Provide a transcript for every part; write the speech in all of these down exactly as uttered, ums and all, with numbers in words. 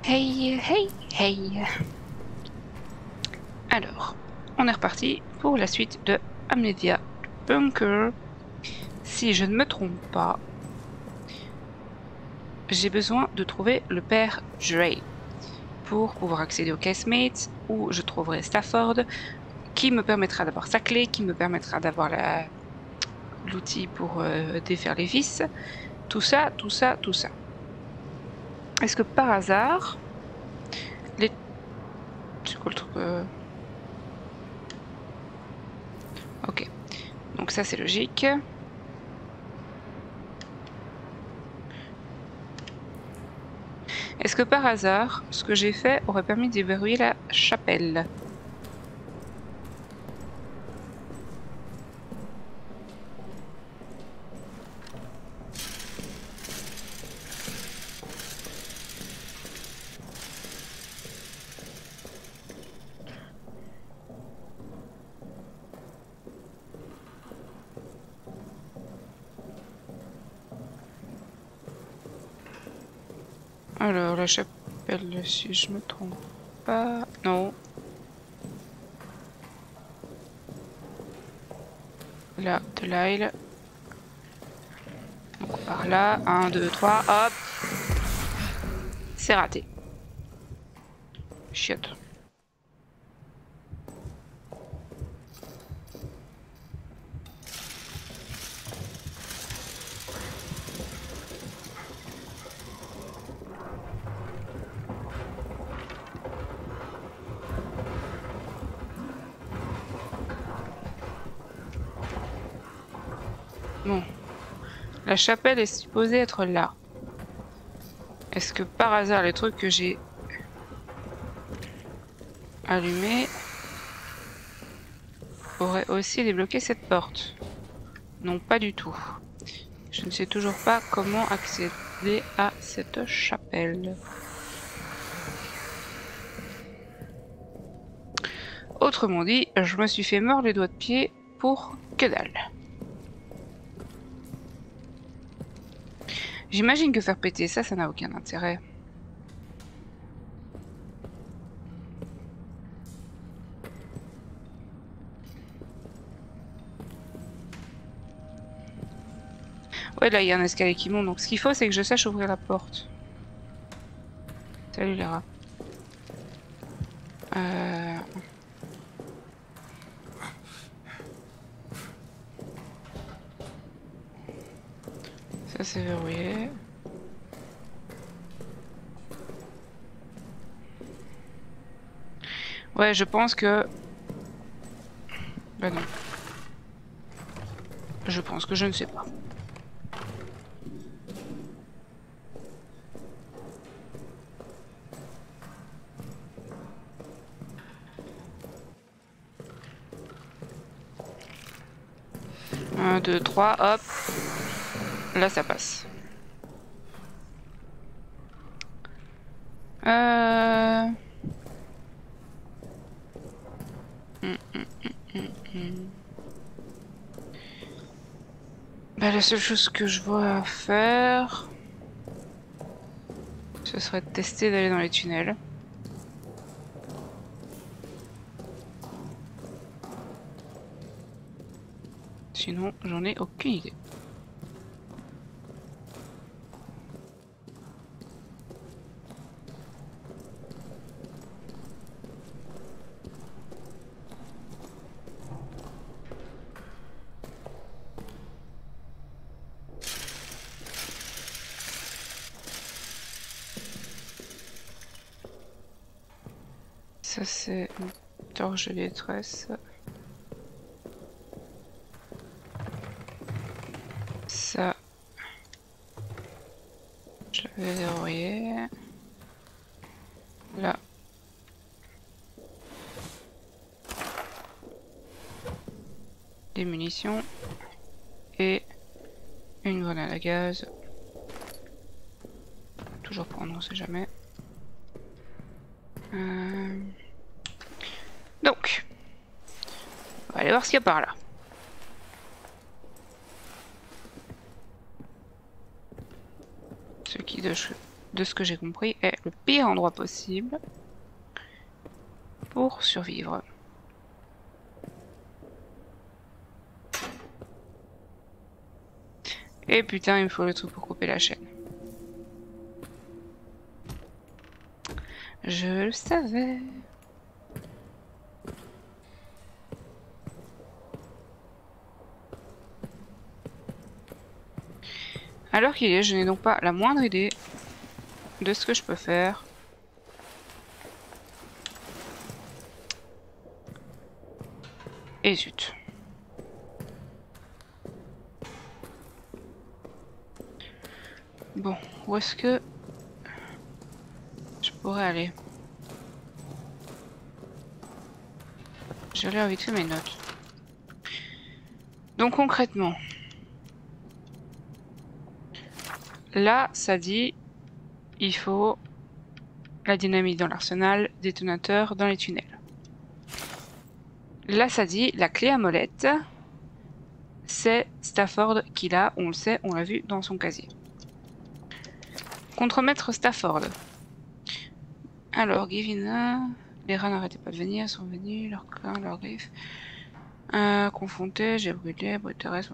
Hey, hey, hey. Alors, on est reparti pour la suite de Amnesia Bunker. Si je ne me trompe pas, j'ai besoin de trouver le père Dre pour pouvoir accéder au casemate où je trouverai Stafford qui me permettra d'avoir sa clé, qui me permettra d'avoir la... l'outil pour euh, défaire les vis. Tout ça, tout ça, tout ça. Est-ce que par hasard, les... c'est quoi le truc euh... Ok. Donc ça c'est logique. Est-ce que par hasard, ce que j'ai fait aurait permis de déverrouiller la chapelle? Alors, la chapelle, si je me trompe pas... Non. Là, de l'ail. Donc par là, un, deux, trois, hop. C'est raté. Chiotte. Bon. La chapelle est supposée être là. Est-ce que par hasard, les trucs que j'ai allumés auraient aussi débloqué cette porte? Non, pas du tout. Je ne sais toujours pas comment accéder à cette chapelle. Autrement dit, je me suis fait mordre les doigts de pied pour que dalle. J'imagine que faire péter ça, ça n'a aucun intérêt. Ouais, là, il y a un escalier qui monte. Donc, ce qu'il faut, c'est que je sache ouvrir la porte. Salut, les rats. Euh... Ça, c'est verrouillé. Ouais, je pense que... Bah non. Je pense que je ne sais pas. Un, deux, trois, hop. Là, ça passe. Euh... Hum, hum, hum, hum, hum. Bah, la seule chose que je vois faire... ce serait de tester d'aller dans les tunnels. Sinon, j'en ai aucune idée. Ça, c'est une torche de détresse. Ça, je l'avais verrouillé. Là. Des munitions. Et une grenade à gaz. Toujours prendre, on sait jamais. Euh... Donc, on va aller voir ce qu'il y a par là. Ce qui de de ce que j'ai compris, est le pire endroit possible pour survivre. Et putain, il me faut le truc pour couper la chaîne. Je le savais. Alors qu'il est, je n'ai donc pas la moindre idée de ce que je peux faire. Et zut. Bon, où est-ce que je pourrais aller? Je vais vite fait mes notes. Donc concrètement, là, ça dit, il faut la dynamite dans l'arsenal, détonateur dans les tunnels. Là, ça dit, la clé à molette, c'est Stafford qui l'a, on le sait, on l'a vu dans son casier. Contremaître Stafford. Alors, Givina, les rats n'arrêtaient pas de venir, sont venus, leurs clans, leurs griffes. Euh, confronté, j'ai brûlé, brûleresse,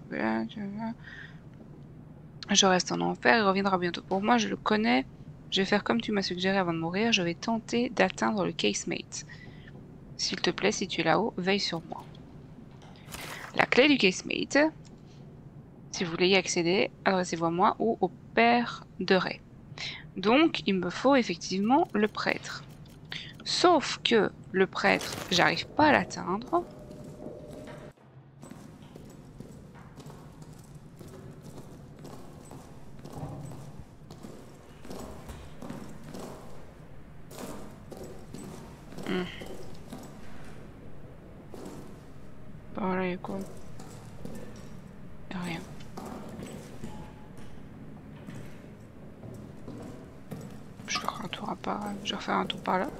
je reste en enfer, il reviendra bientôt pour moi, je le connais. Je vais faire comme tu m'as suggéré avant de mourir, je vais tenter d'atteindre le casemate. S'il te plaît, si tu es là-haut, veille sur moi. La clé du casemate, si vous voulez y accéder, adressez-vous à moi ou au père de Ray. Donc, il me faut effectivement le prêtre. Sauf que le prêtre, j'arrive pas à l'atteindre. Hmm. Par là, il y a quoi? Il y a rien. Je vais faire un tour à part. Je vais refaire un tour par là.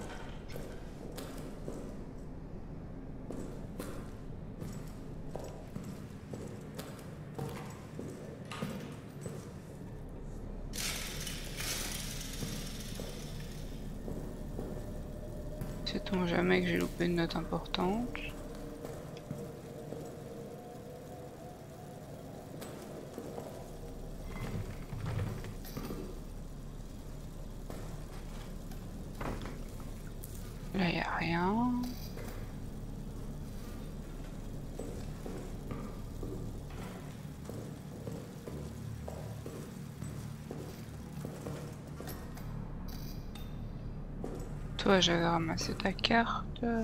Sait-on jamais que j'ai loupé une note importante? Là, il n'y a rien. Toi, j'avais ramassé ta carte.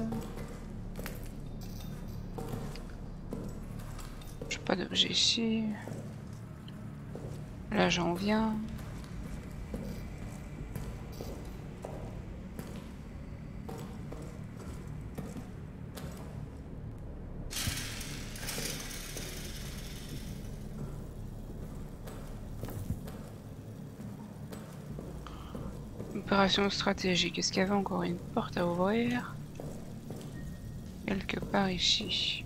J'ai pas d'objet ici. Là, j'en viens. Opération stratégique. Est-ce qu'il y avait encore une porte à ouvrir? Quelque part ici.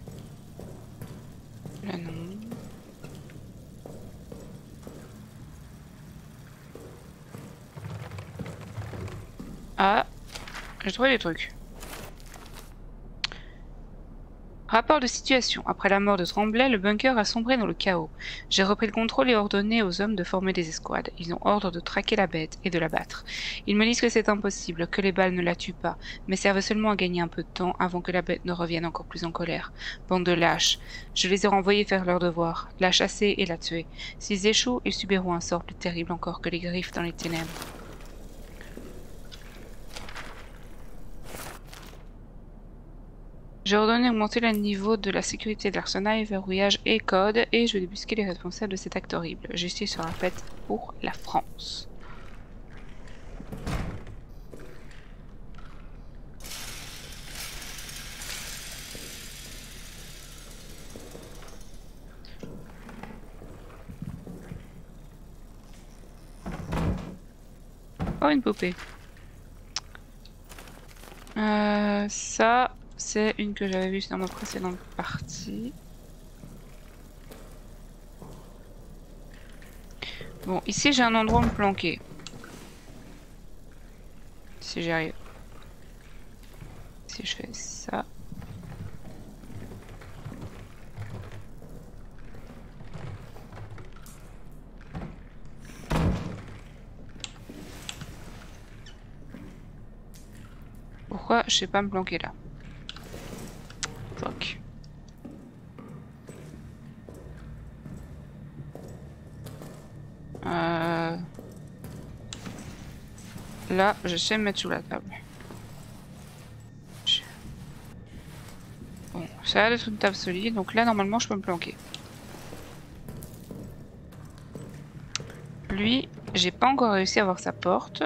Là non. Ah, j'ai trouvé des trucs. Rapport de situation. Après la mort de Tremblay, le bunker a sombré dans le chaos. J'ai repris le contrôle et ordonné aux hommes de former des escouades. Ils ont ordre de traquer la bête et de la battre. Ils me disent que c'est impossible, que les balles ne la tuent pas, mais servent seulement à gagner un peu de temps avant que la bête ne revienne encore plus en colère. Bande de lâches. Je les ai renvoyés faire leur devoir, la chasser et la tuer. S'ils échouent, ils subiront un sort plus terrible encore que les griffes dans les ténèbres. J'ai ordonné d'augmenter le niveau de la sécurité de l'arsenal, verrouillage et code, et je vais débusquer les responsables de cet acte horrible. Justice sera faite pour la France. Oh, une poupée. Euh, ça... C'est une que j'avais vue dans ma précédente partie. Bon, ici j'ai un endroit où me planquer. Si j'y arrive. Si je fais ça. Pourquoi je sais pas me planquer là? Fuck. Euh... Là, je sais me mettre sous la table. Bon, ça a l'air d'être une table solide, donc là normalement je peux me planquer. Lui, j'ai pas encore réussi à voir sa porte.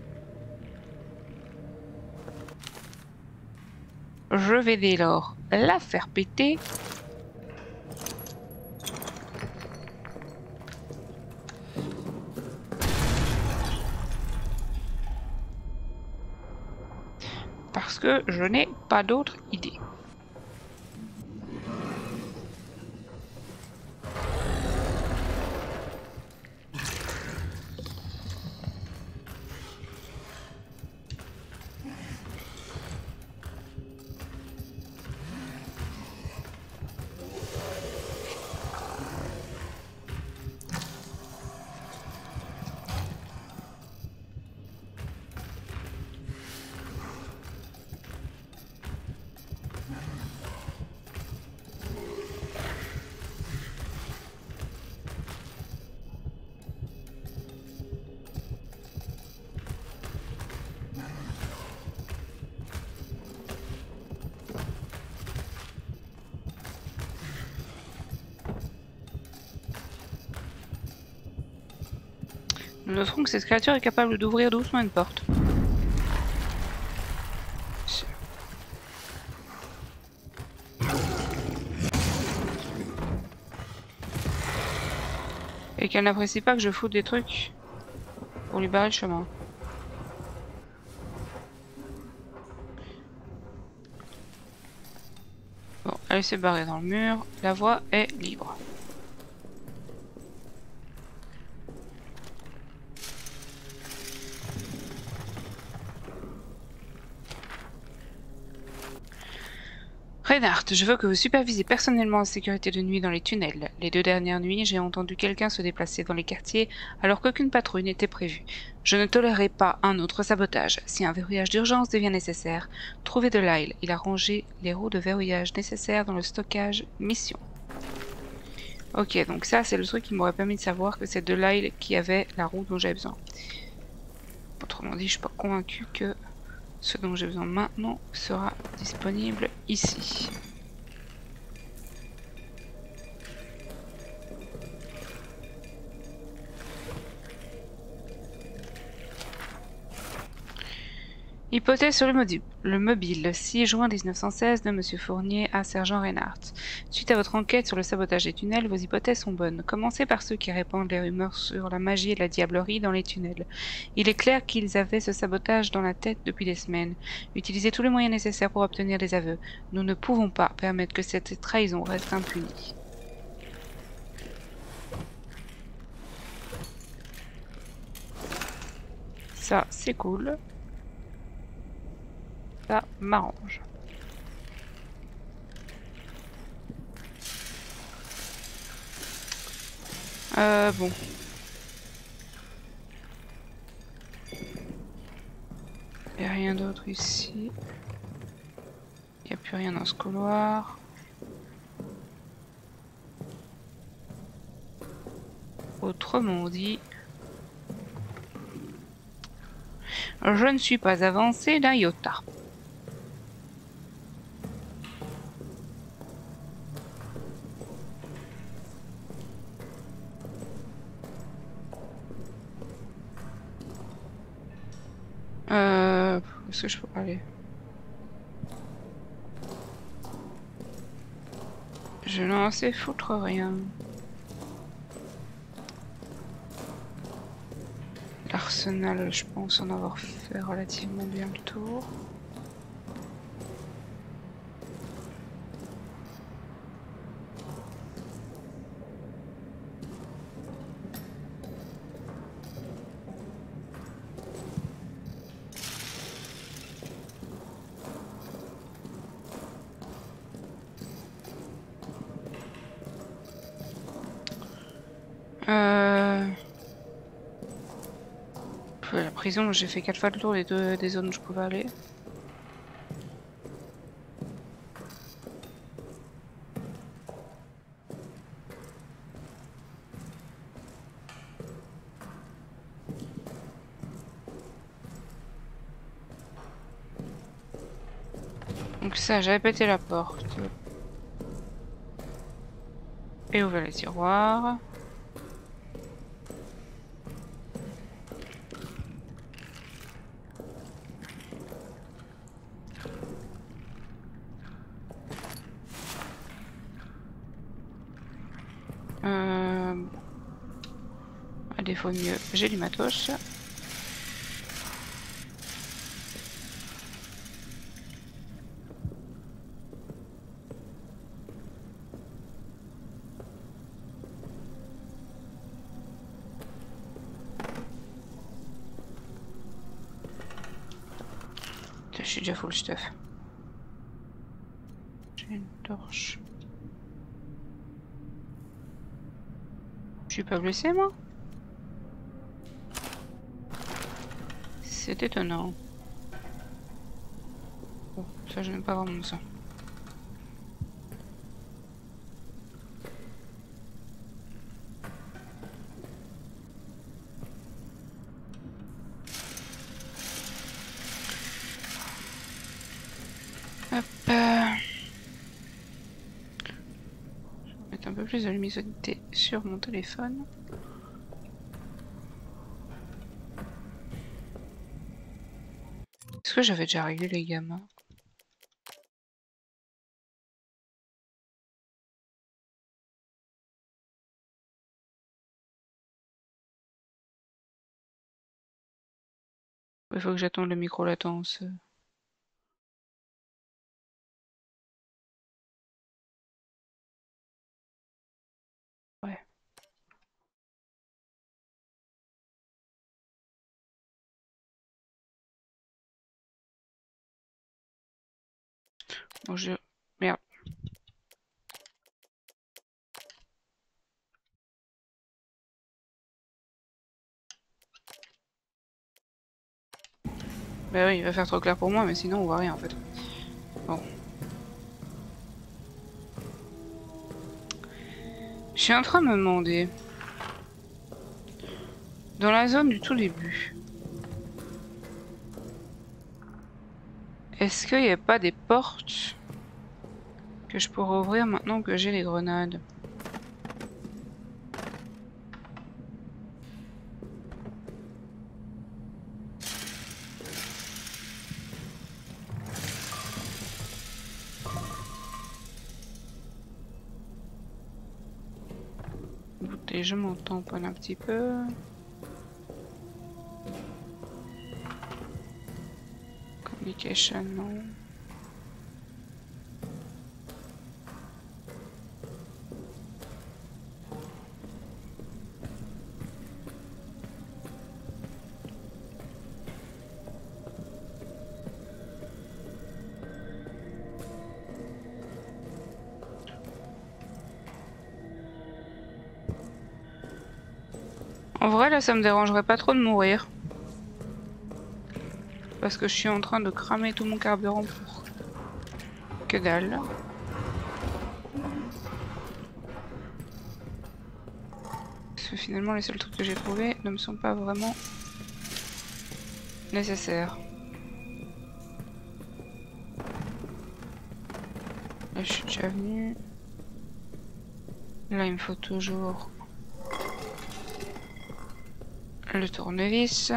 Je vais dès lors la faire péter. Parce que je n'ai pas d'autre idée. Nous noterons que cette créature est capable d'ouvrir doucement une porte. Et qu'elle n'apprécie pas que je foute des trucs pour lui barrer le chemin. Bon, elle s'est barrée dans le mur, la voie est libre. Reinhardt, je veux que vous supervisez personnellement la sécurité de nuit dans les tunnels. Les deux dernières nuits, j'ai entendu quelqu'un se déplacer dans les quartiers alors qu'aucune patrouille n'était prévue. Je ne tolérerai pas un autre sabotage. Si un verrouillage d'urgence devient nécessaire, trouvez de Lyle. Il a rangé les roues de verrouillage nécessaires dans le stockage mission. Ok, donc ça c'est le truc qui m'aurait permis de savoir que c'est de Lyle qui avait la roue dont j'avais besoin. Autrement dit, je suis pas convaincu que ce dont j'ai besoin maintenant sera disponible ici. Hypothèse sur le, module. le mobile, six juin mille neuf cent seize de Monsieur Fournier à Sergent Reinhardt. Suite à votre enquête sur le sabotage des tunnels, vos hypothèses sont bonnes. Commencez par ceux qui répandent les rumeurs sur la magie et la diablerie dans les tunnels. Il est clair qu'ils avaient ce sabotage dans la tête depuis des semaines. Utilisez tous les moyens nécessaires pour obtenir des aveux. Nous ne pouvons pas permettre que cette trahison reste impunie. Ça, c'est cool. Ça m'arrange. Euh, bon. Il n'y a rien d'autre ici. Il n'y a plus rien dans ce couloir. Autrement dit, je ne suis pas avancé d'un iota. Euh, où est-ce que je peux aller? Je n'en sais foutre rien. L'arsenal, je pense en avoir fait relativement bien le tour. La prison, j'ai fait quatre fois le tour des deux des zones où je pouvais aller. Donc ça, j'avais pété la porte. Et ouvert les tiroirs. Euh... À défaut de mieux, j'ai du matos. Je suis déjà full stuff. J'ai une torche. Je suis pas blessé moi? C'est étonnant. Bon, ça je n'aime pas vraiment ça. Hop. Euh... Je vais mettre un peu plus de luminosité sur mon téléphone. Est-ce que j'avais déjà réglé les gammas? Il faut que j'attende le micro-latence. Ouais. Bon, je... Merde. Bah oui, il va faire trop clair pour moi, mais sinon on voit rien en fait. Bon. Je suis en train de me demander... Dans la zone du tout début... Est-ce qu'il n'y a pas des portes que je pourrais ouvrir maintenant que j'ai les grenades? Et je m'en tamponne un petit peu. Communication, non. En vrai, là, ça me dérangerait pas trop de mourir. Parce que je suis en train de cramer tout mon carburant pour que dalle. Parce que finalement, les seuls trucs que j'ai trouvés ne me sont pas vraiment nécessaires. Là, je suis déjà venue. Là, il me faut toujours le tournevis.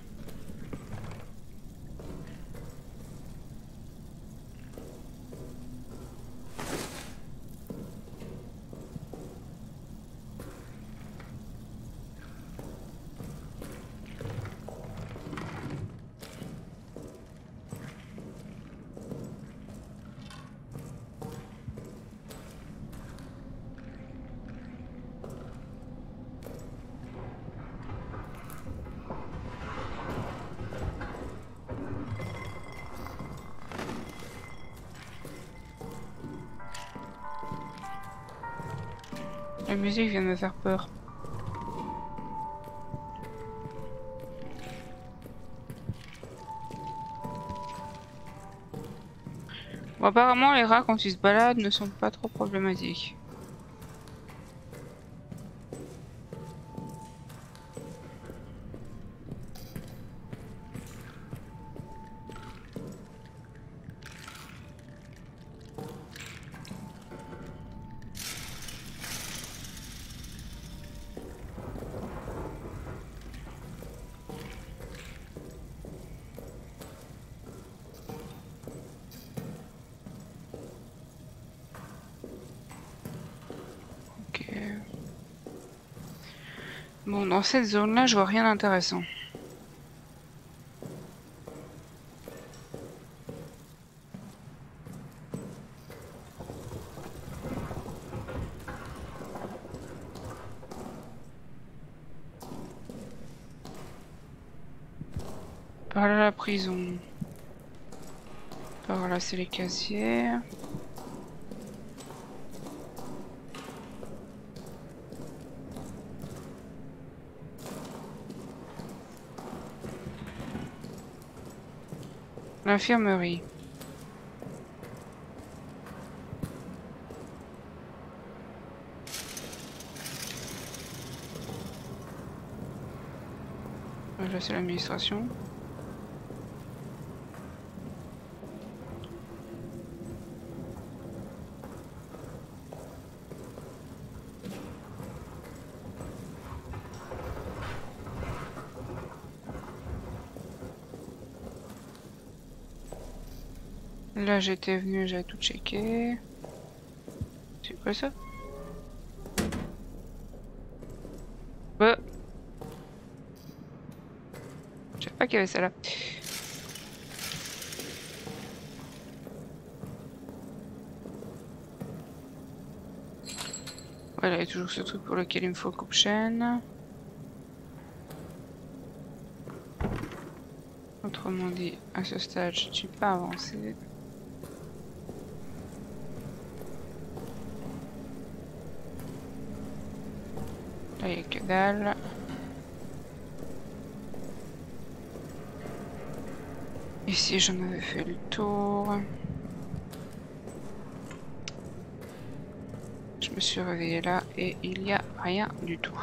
La musique vient de me faire peur. Bon, apparemment, les rats, quand ils se baladent, ne sont pas trop problématiques. Bon, dans cette zone-là, je vois rien d'intéressant. Par là, la prison. Par là, c'est les casiers. L'infirmerie. Là, c'est l'administration. Là, j'étais venu, j'avais tout checké. C'est quoi ça? Bah. Je savais pas qu'il y avait ça là. Voilà, il y a toujours ce truc pour lequel il me faut coupe-chaîne. Autrement dit, à ce stade, je ne suis pas avancé. Là, il n'y a que dalle. Ici, j'en avais fait le tour. Je me suis réveillée là et il n'y a rien du tout.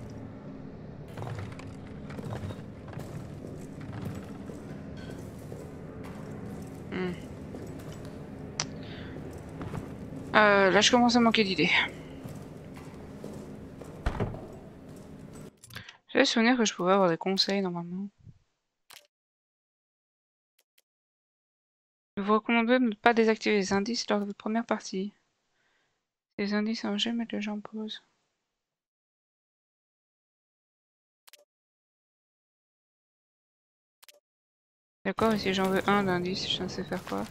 Hmm. Euh, là, je commence à manquer d'idées. J'avais souvenir que je pouvais avoir des conseils normalement. Je vous recommande de ne pas désactiver les indices lors de votre première partie. Les indices en jeu, mettre le jeu en pause. D'accord, et si j'en veux un d'indice, je ne sais faire quoi?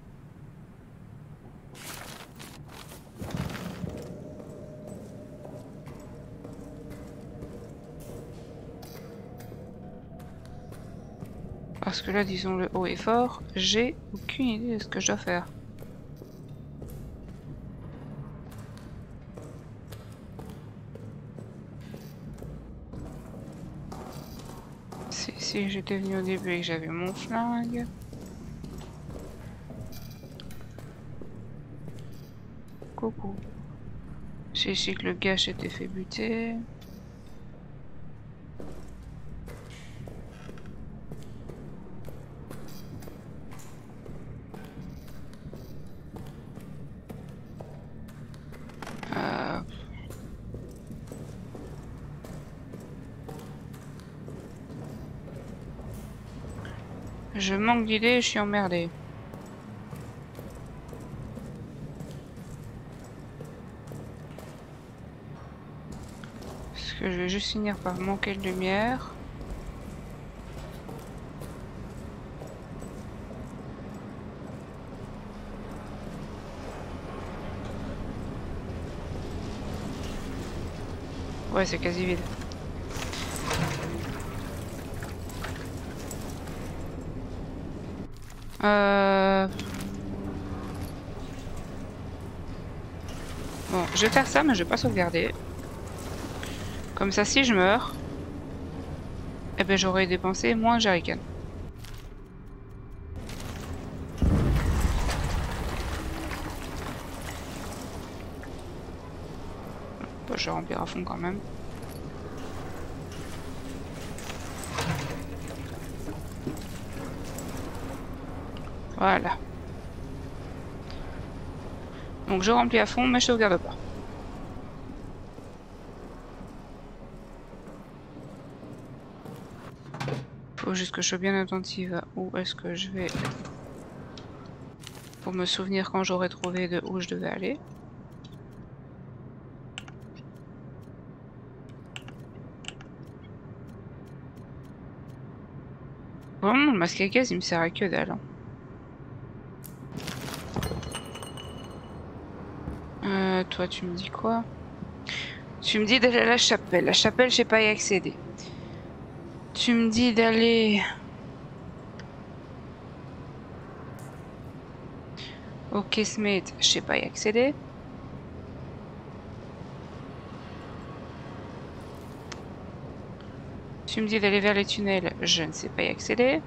Parce que là, disons le haut et fort, j'ai aucune idée de ce que je dois faire. Si, si j'étais venu au début et que j'avais mon flingue. Coucou. C'est ici que le gars s'était fait buter. Euh... Je manque d'idées, je suis emmerdé. Parce que je vais juste finir par manquer de lumière. Ouais, c'est quasi vide. Euh... Bon, je vais faire ça, mais je vais pas sauvegarder. Comme ça, si je meurs, eh ben, j'aurais dépensé moins de jerrycan. je vais remplir à fond quand même. Voilà. Donc je remplis à fond, mais je sauvegarde pas. Faut juste que je sois bien attentive à où est-ce que je vais pour me souvenir quand j'aurai trouvé de où je devais aller. Vraiment, le masque à gaz, il me sert à que dalle. Hein. Euh, toi, tu me dis quoi? Tu me dis d'aller à la chapelle. La chapelle, je sais pas y accéder. Tu me dis d'aller au casemate, je sais pas y accéder. Tu me dis d'aller vers les tunnels, je ne sais pas y accéder.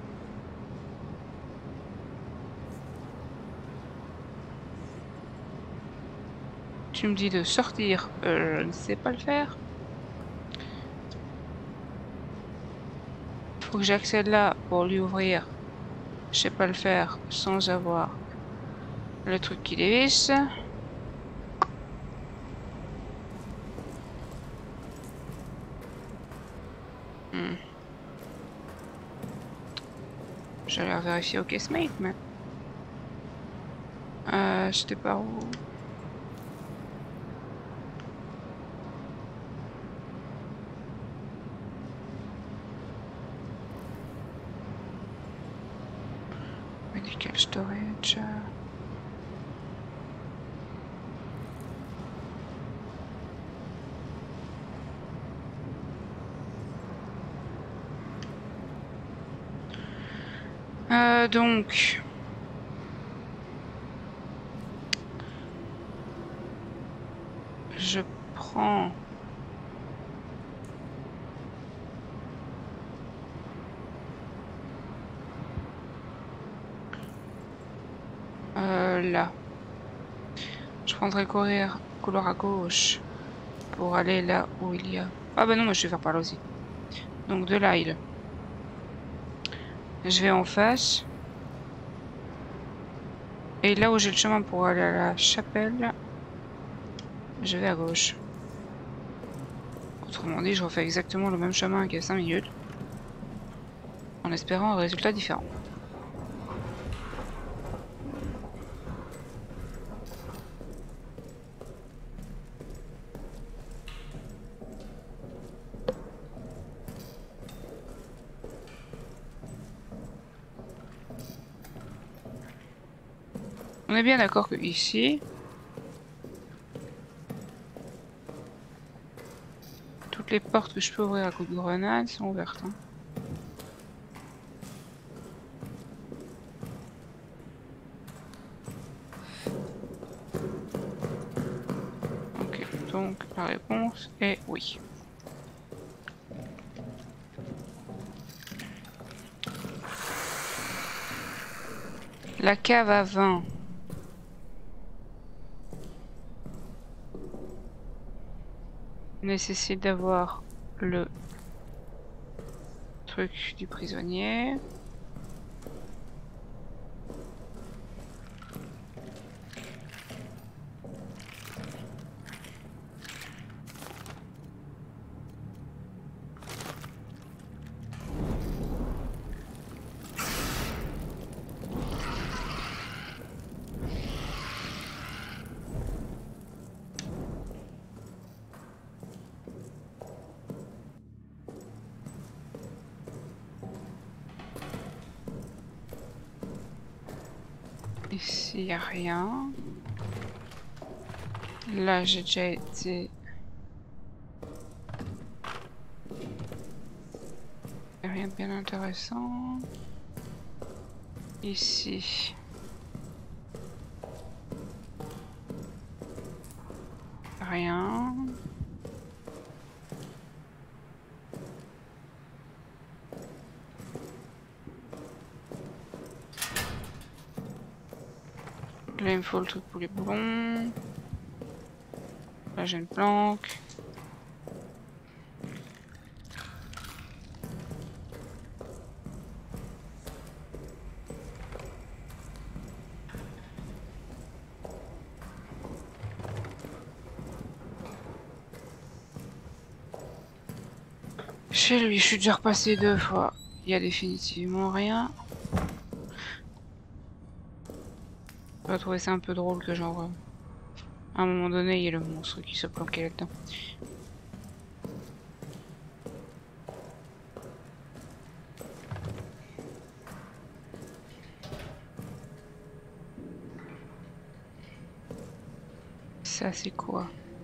Tu me dis de sortir, euh, je ne sais pas le faire. Faut que j'accède là pour lui ouvrir. Je sais pas le faire sans avoir le truc qui dévisse. Hmm. J'allais vérifier au casemate, mais... Euh, j'étais par où? Medical storage... Euh, donc... Je prends... Euh, là. Je prendrai courir, couloir à gauche pour aller là où il y a... Ah bah non, moi je vais faire par là aussi. Donc de là, il... Je vais en face. Et là où j'ai le chemin pour aller à la chapelle, je vais à gauche. Autrement dit, je refais exactement le même chemin qu'il y a cinq minutes. En espérant un résultat différent. On est bien d'accord que ici, toutes les portes que je peux ouvrir à coup de grenade sont ouvertes. Hein. Ok, donc la réponse est oui. La cave à vin. Nécessite d'avoir le truc du prisonnier. Ici, il n'y a rien. Là, j'ai déjà été... Rien de bien intéressant. Ici. Rien. Là, il me faut le truc pour les boulons. Là, j'ai une planque. Chez lui, je suis déjà repassé deux fois. Il y a définitivement rien. Je vais trouver ça un peu drôle que genre... Euh, à un moment donné, il y a le monstre qui se planquait là-dedans. Ça, c'est quoi?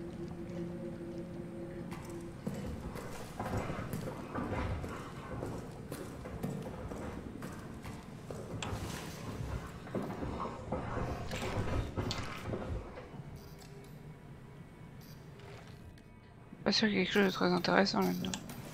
Pas sûr qu'il y ait quelque chose de très intéressant là-dedans.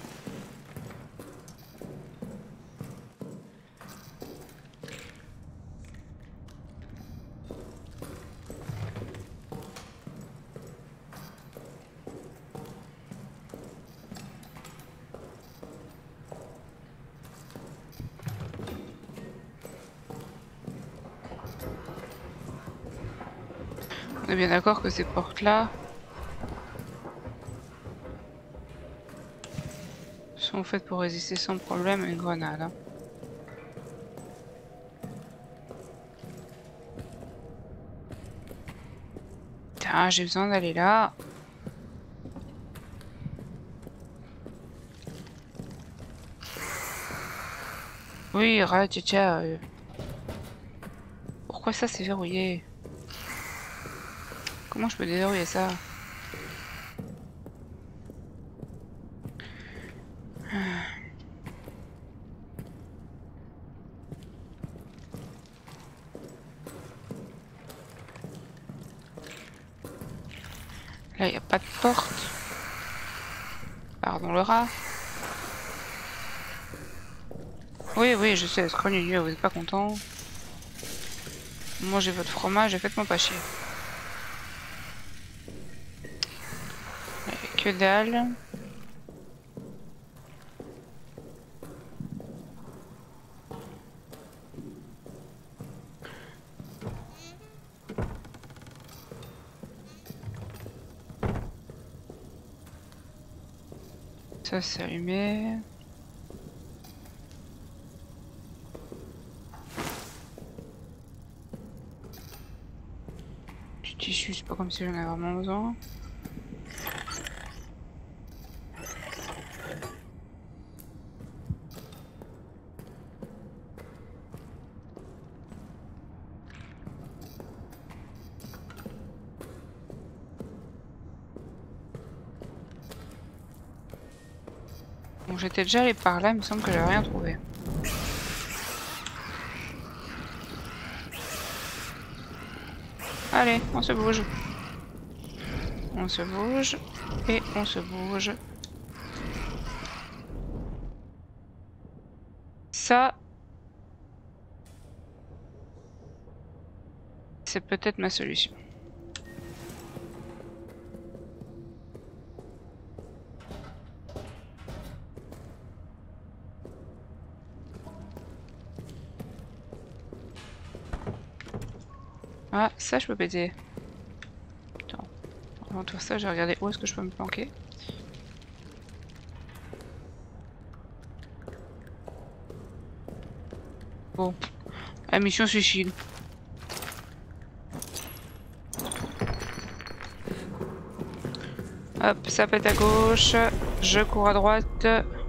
On est bien d'accord que ces portes-là sont faites pour résister sans problème à une grenade. Hein. Putain, j'ai besoin d'aller là. Oui, Ratcha. Euh... Pourquoi ça c'est verrouillé? Comment je peux déverrouiller ça? Là, il n'y a pas de porte. Pardon le rat. Oui, oui, je sais, Scrogneux, vous êtes pas content. Mangez votre fromage et faites-moi pas chier. Que dalle. Ça c'est allumé. Du tissu, c'est pas comme si j'en avais vraiment besoin. Bon, j'étais déjà allé par là, il me semble que j'ai rien trouvé. Allez, on se bouge. On se bouge. Et on se bouge. Ça... c'est peut-être ma solution. Ah, ça je peux péter. Attends. Avant de faire ça, je vais regarder où est-ce que je peux me planquer. Bon. La mission suicide. Hop, ça pète à gauche. Je cours à droite.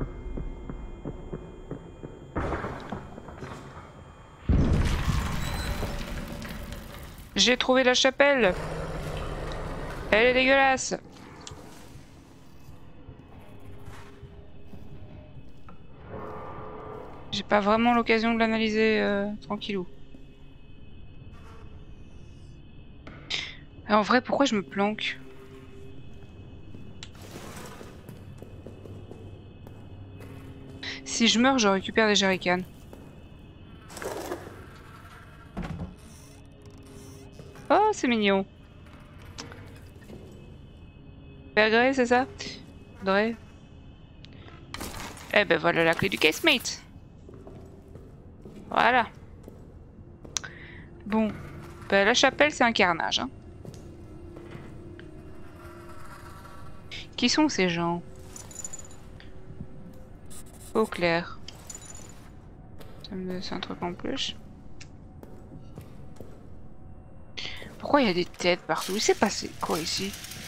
J'ai trouvé la chapelle. Elle est dégueulasse. J'ai pas vraiment l'occasion de l'analyser euh, tranquillou. En vrai, pourquoi je me planque? Si je meurs, je récupère des jerrycans. Oh, c'est mignon. Bergré, c'est ça? Faudrait. Eh ben voilà la clé du casemate. Voilà. Bon. Ben, la chapelle, c'est un carnage. Hein. Qui sont ces gens? Au clair. C'est un truc en plus. Pourquoi il y a des têtes partout? Il s'est passé quoi ici?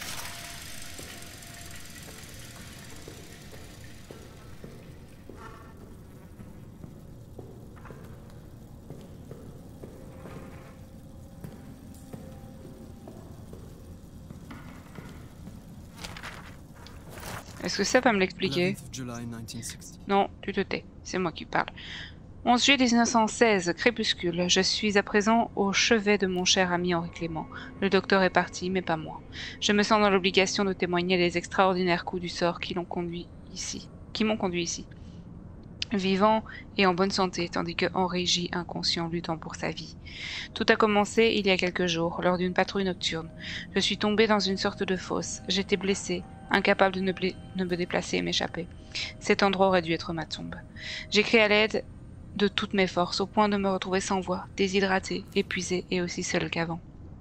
Est-ce que ça va me l'expliquer? Non, tu te tais, c'est moi qui parle. onze juillet mille neuf cent seize, crépuscule. Je suis à présent au chevet de mon cher ami Henri Clément. Le docteur est parti, mais pas moi. Je me sens dans l'obligation de témoigner des extraordinaires coups du sort qui l'ont conduit ici, qui m'ont conduit ici. Vivant et en bonne santé, tandis que Henri gît inconscient, luttant pour sa vie. Tout a commencé il y a quelques jours, lors d'une patrouille nocturne. Je suis tombé dans une sorte de fosse. J'étais blessé, incapable de, ne de me déplacer et m'échapper. Cet endroit aurait dû être ma tombe. J'ai crié à l'aide de toutes mes forces, au point de me retrouver sans voix, déshydraté, épuisé et aussi seul qu'avant.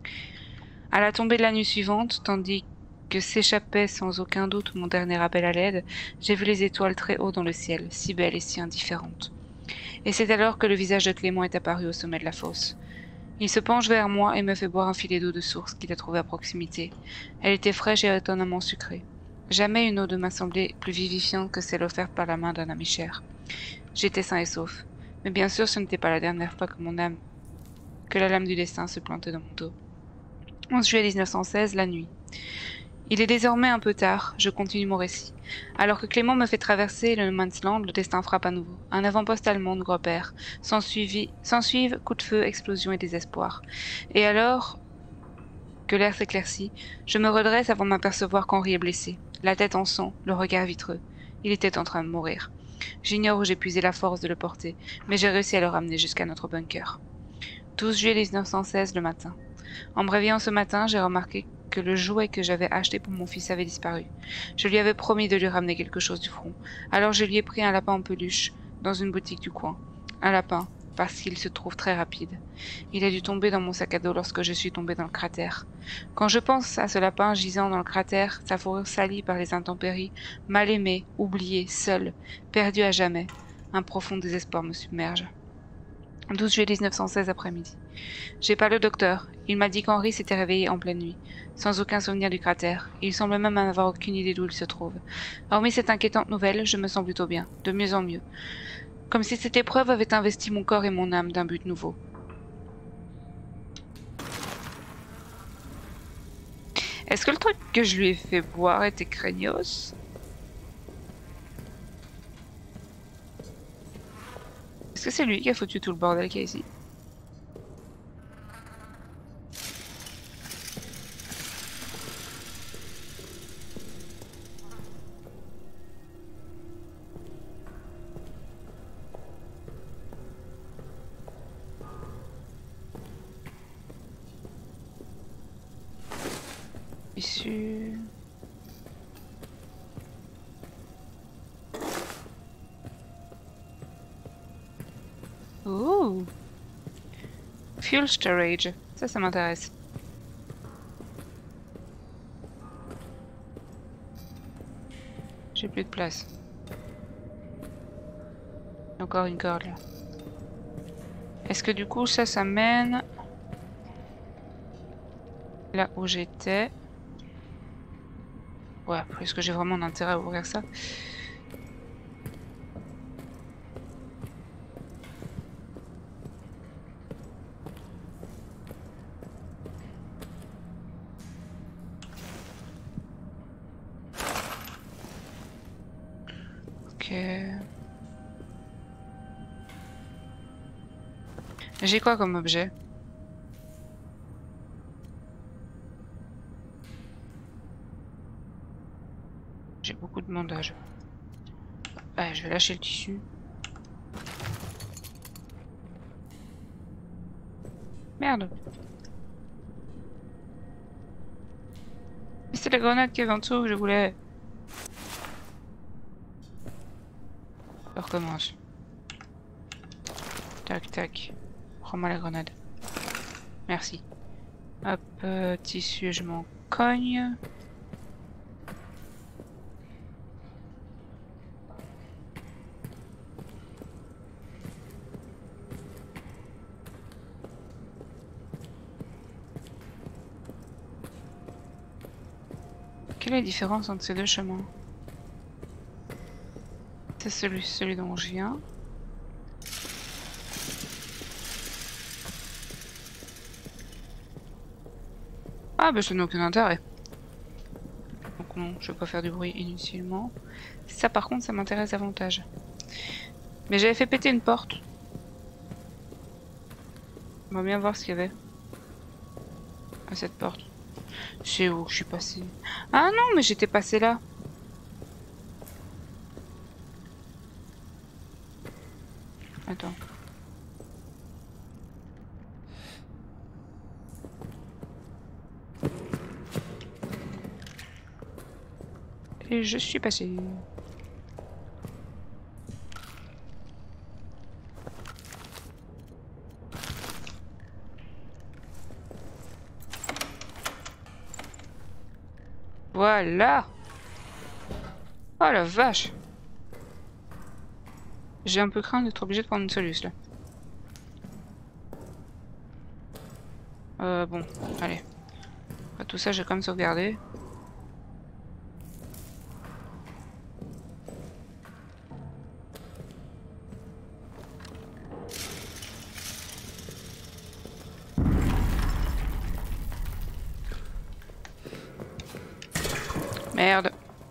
À la tombée de la nuit suivante, tandis que s'échappait sans aucun doute mon dernier appel à l'aide, j'ai vu les étoiles très haut dans le ciel, si belles et si indifférentes. Et c'est alors que le visage de Clément est apparu au sommet de la fosse. Il se penche vers moi et me fait boire un filet d'eau de source qu'il a trouvé à proximité. Elle était fraîche et étonnamment sucrée. Jamais une eau ne m'a semblé plus vivifiante que celle offerte par la main d'un ami cher. J'étais sain et sauf. Mais bien sûr, ce n'était pas la dernière fois que mon âme, que la lame du destin se plantait dans mon dos. onze juillet mille neuf cent seize, la nuit. Il est désormais un peu tard, je continue mon récit. Alors que Clément me fait traverser le No Man's Land, le destin frappe à nouveau. Un avant-poste allemand de Gropper. S'ensuivent coups de feu, explosions et désespoir. Et alors que l'air s'éclaircit, je me redresse avant de m'apercevoir qu'Henri est blessé. La tête en sang, le regard vitreux. Il était en train de mourir. J'ignore où j'ai puisé la force de le porter, mais j'ai réussi à le ramener jusqu'à notre bunker. douze juillet mille neuf cent seize, le matin. En me réveillant ce matin, j'ai remarqué que le jouet que j'avais acheté pour mon fils avait disparu. Je lui avais promis de lui ramener quelque chose du front. Alors je lui ai pris un lapin en peluche dans une boutique du coin. Un lapin, parce qu'il se trouve très rapide. Il a dû tomber dans mon sac à dos lorsque je suis tombée dans le cratère. Quand je pense à ce lapin gisant dans le cratère, sa fourrure salie par les intempéries, mal aimé, oublié, seul, perdu à jamais, un profond désespoir me submerge. douze juillet mille neuf cent seize après-midi. J'ai parlé au docteur. Il m'a dit qu'Henri s'était réveillé en pleine nuit, sans aucun souvenir du cratère. Il semble même n'avoir aucune idée d'où il se trouve. Hormis cette inquiétante nouvelle, je me sens plutôt bien, de mieux en mieux. Comme si cette épreuve avait investi mon corps et mon âme d'un but nouveau. Est-ce que le truc que je lui ai fait boire était craignos? Est-ce que c'est lui qui a foutu tout le bordel qu'il y a ici? Issu... Ouh! Fuel storage. Ça, ça m'intéresse. J'ai plus de place. Encore une corde là. Est-ce que du coup ça, ça mène là où j'étais? Ouais, est-ce que j'ai vraiment intérêt à ouvrir ça? Ok. J'ai quoi comme objet? J'ai beaucoup de bandages. Ouais, je vais lâcher le tissu. Merde. Mais c'est la grenade qui est en dessous que je voulais. Je recommence. Tac, tac. Prends-moi la grenade. Merci. Hop, euh, tissu, je m'en cogne. Quelle est la différence entre ces deux chemins? C'est celui, celui dont je viens. Ah bah ça n'a aucun intérêt. Donc non, je vais pas faire du bruit inutilement. Ça par contre ça m'intéresse davantage. Mais j'avais fait péter une porte. On va bien voir ce qu'il y avait à cette porte. C'est où que je suis passée? Ah non mais j'étais passée là. Attends. Et je suis passée. Voilà. Oh la vache. J'ai un peu craint d'être obligé de prendre une soluce là. Euh bon, allez. Après tout ça j'ai quand même sauvegardé. Merde.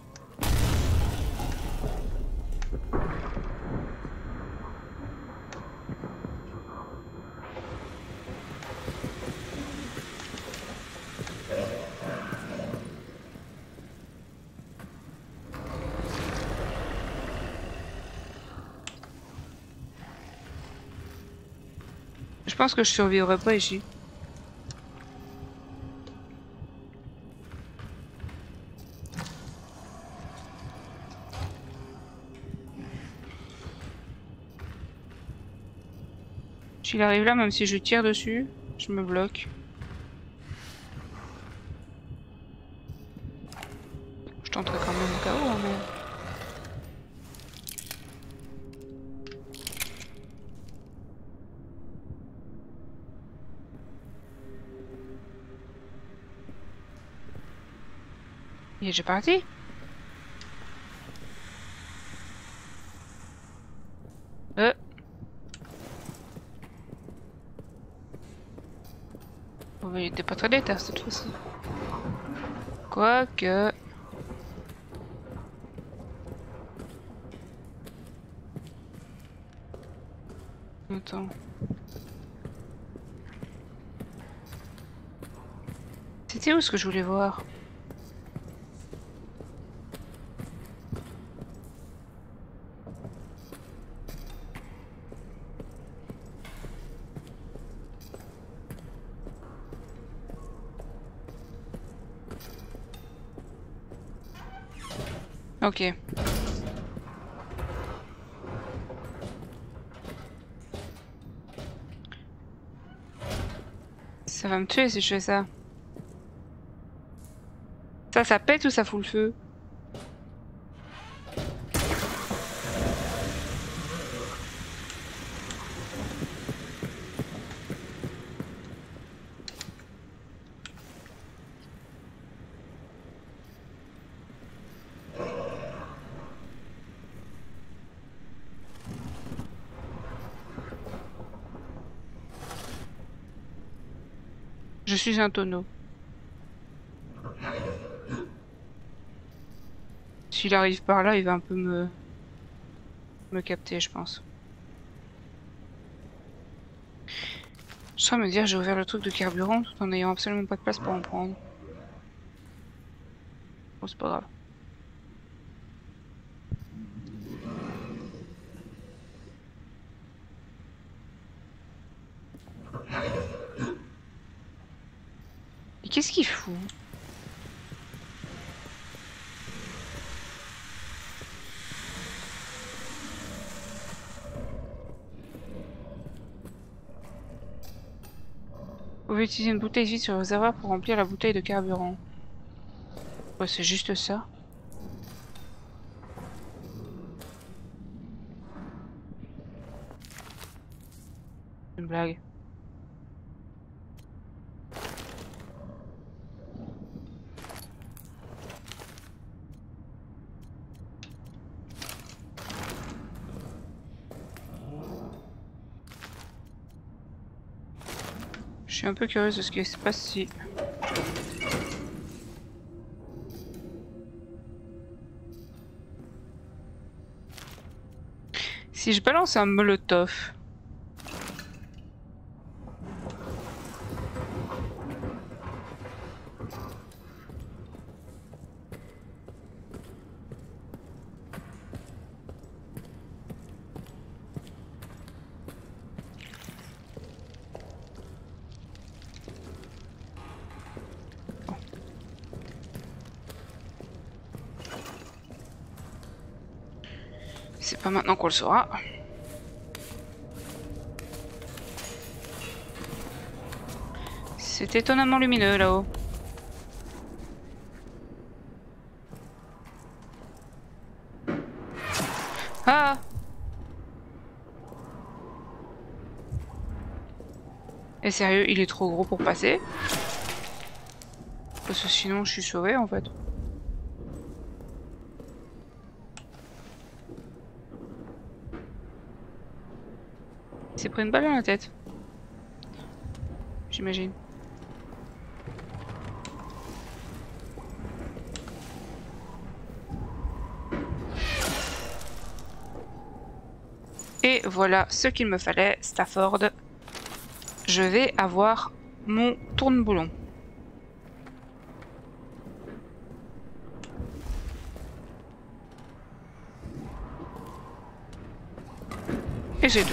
Je pense que je survivrai pas ici. S'il arrive là, même si je tire dessus, je me bloque. Je tenterai quand même au cas où, hein, mais... Il est déjà parti? Euh. Oh, il était pas très déter cette fois-ci. Quoique... Attends. C'était où ce que je voulais voir? Ok. Ça va me tuer si je fais ça. Ça, ça pète ou ça fout le feu? Je suis un tonneau. S'il arrive par là, il va un peu me... me capter, je pense. Je suis en train de me dire, j'ai ouvert le truc de carburant tout en n'ayant absolument pas de place pour en prendre. Bon, c'est pas grave. Et qu'est-ce qu'il fout? Vous pouvez utiliser une bouteille vide sur le réservoir pour remplir la bouteille de carburant. Ouais, c'est juste ça. Une blague. Je suis un peu curieuse de ce qui se passe ici. Si je balance un molotov. C'est pas maintenant qu'on le saura. C'est étonnamment lumineux là-haut. Ah! Et sérieux, il est trop gros pour passer? Parce que sinon je suis sauvée en fait. Il s'est pris une balle dans la tête. J'imagine. Et voilà ce qu'il me fallait, Stafford. Je vais avoir mon tourne-boulon. Et j'ai deux.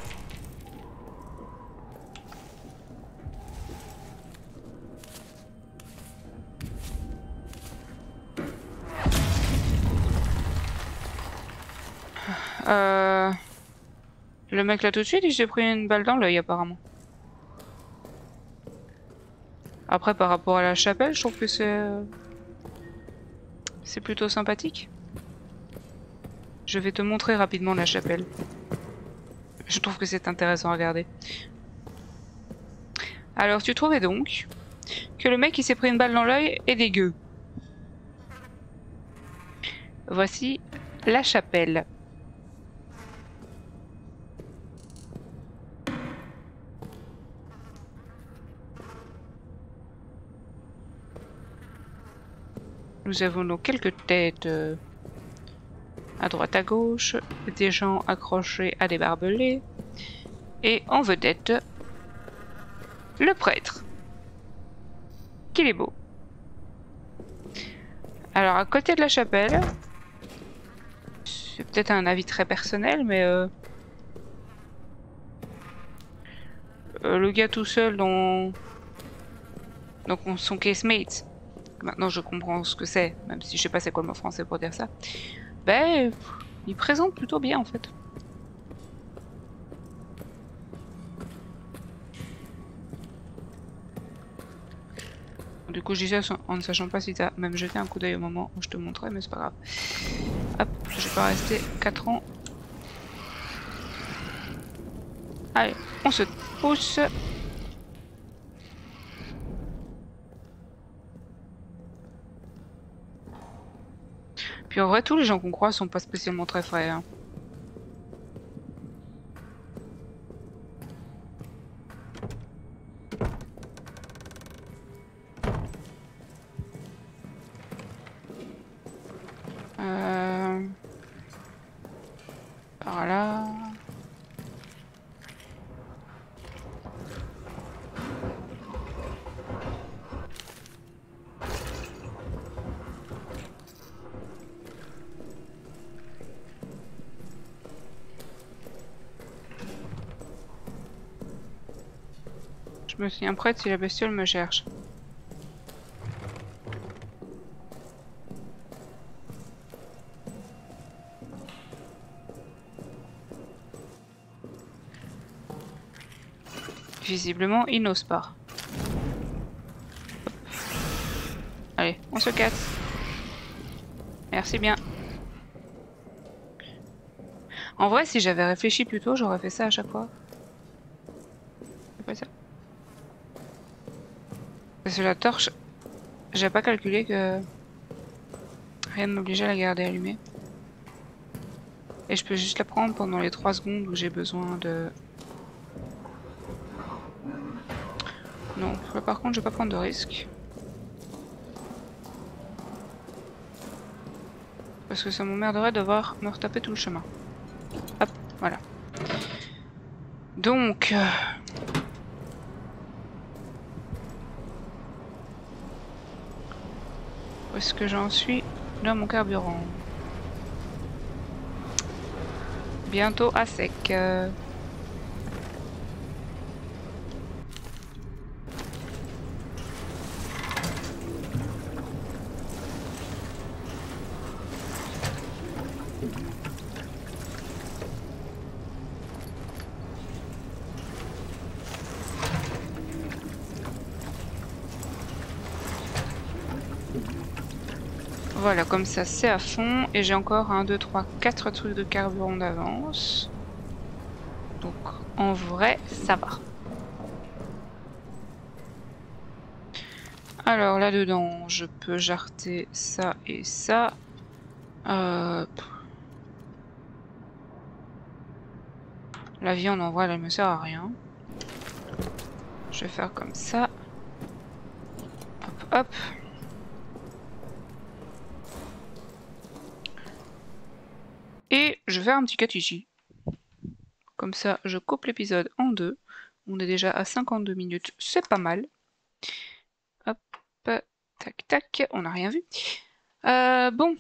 Euh... Le mec là tout de suite, il s'est pris une balle dans l'œil apparemment. Après par rapport à la chapelle, je trouve que c'est... C'est plutôt sympathique. Je vais te montrer rapidement la chapelle. Je trouve que c'est intéressant à regarder. Alors tu trouvais donc que le mec qui s'est pris une balle dans l'œil est dégueu. Voici la chapelle. Nous avons donc quelques têtes euh, à droite à gauche, des gens accrochés à des barbelés, et en vedette, le prêtre. Qu'il est beau. Alors à côté de la chapelle, c'est peut-être un avis très personnel, mais euh, euh, le gars tout seul dans, dans son casemate, maintenant je comprends ce que c'est, même si je sais pas c'est quoi le mot français pour dire ça, ben il présente plutôt bien en fait. Du coup je disais en ne sachant pas si t'as même jeté un coup d'œil au moment où je te montrais, mais c'est pas grave. Hop, je vais pas rester quatre ans. Allez, on se pousse. Puis en vrai, tous les gens qu'on croise sont pas spécialement très frais. Hein. Euh... Par là. Je me souviens prête si la bestiole me cherche. Visiblement, il n'ose pas. Hop. Allez, on se casse. Merci bien. En vrai, si j'avais réfléchi plus tôt, j'aurais fait ça à chaque fois. C'est pas ça. Parce que la torche, j'ai pas calculé que rien ne m'obligeait à la garder allumée. Et je peux juste la prendre pendant les trois secondes où j'ai besoin de Non, là par contre je vais pas prendre de risque. Parce que ça m'emmerderait de devoir me retaper tout le chemin. Hop, voilà. Donc... Euh... Où est-ce que j'en suis dans mon carburant? Bientôt à sec. Euh... Voilà, comme ça c'est à fond. Et j'ai encore un, deux, trois, quatre trucs de carburant d'avance. Donc en vrai, ça va. Alors là-dedans, je peux jarter ça et ça. Euh... La viande en vrai, elle me sert à rien. Je vais faire comme ça. Hop, hop. Et je vais faire un petit cut ici. Comme ça, je coupe l'épisode en deux. On est déjà à cinquante-deux minutes, c'est pas mal. Hop, tac, tac, on n'a rien vu. Euh, bon.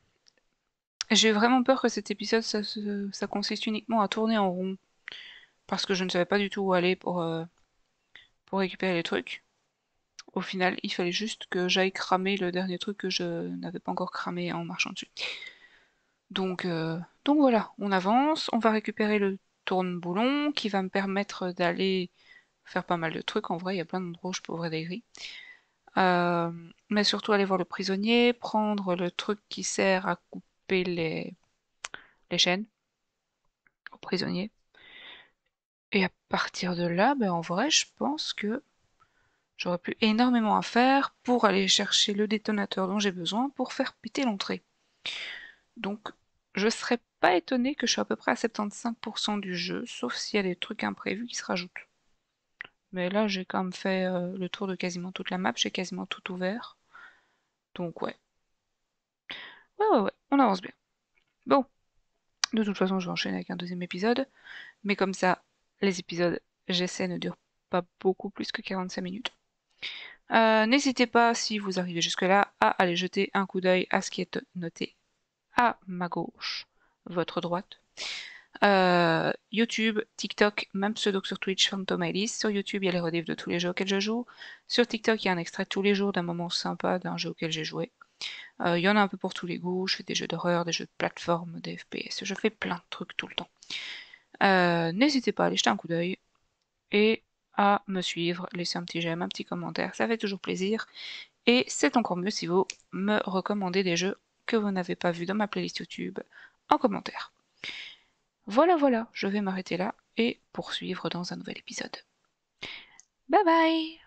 J'ai vraiment peur que cet épisode, ça, ça consiste uniquement à tourner en rond. Parce que je ne savais pas du tout où aller pour, euh, pour récupérer les trucs. Au final, il fallait juste que j'aille cramer le dernier truc que je n'avais pas encore cramé en marchant dessus. Donc, euh, donc voilà, on avance, on va récupérer le tourne-boulon qui va me permettre d'aller faire pas mal de trucs. En vrai, il y a plein d'endroits où je peux ouvrir des grilles. Euh, mais surtout aller voir le prisonnier, prendre le truc qui sert à couper les, les chaînes au prisonnier. Et à partir de là, ben en vrai, je pense que j'aurais plus énormément à faire pour aller chercher le détonateur dont j'ai besoin pour faire péter l'entrée. Donc, je serais pas étonné que je sois à peu près à soixante-quinze pour cent du jeu, sauf s'il y a des trucs imprévus qui se rajoutent. Mais là, j'ai quand même fait euh, le tour de quasiment toute la map, j'ai quasiment tout ouvert. Donc ouais. Ouais, ouais, ouais, on avance bien. Bon, de toute façon, je vais enchaîner avec un deuxième épisode. Mais comme ça, les épisodes, j'essaie, ne durent pas beaucoup plus que quarante-cinq minutes. Euh, N'hésitez pas, si vous arrivez jusque-là, à aller jeter un coup d'œil à ce qui est noté à ma gauche, votre droite. Euh, YouTube, TikTok, même pseudo sur Twitch, Phantom Alice. Sur YouTube, il y a les rediffs de tous les jeux auxquels je joue. Sur TikTok, il y a un extrait tous les jours d'un moment sympa d'un jeu auquel j'ai joué. Euh, il y en a un peu pour tous les goûts. Je fais des jeux d'horreur, des jeux de plateforme, des F P S. Je fais plein de trucs tout le temps. Euh, N'hésitez pas à aller jeter un coup d'œil et à me suivre, laisser un petit j'aime, un petit commentaire, ça fait toujours plaisir. Et c'est encore mieux si vous me recommandez des jeux que vous n'avez pas vus dans ma playlist YouTube en commentaire. Voilà, voilà, je vais m'arrêter là et poursuivre dans un nouvel épisode. Bye bye!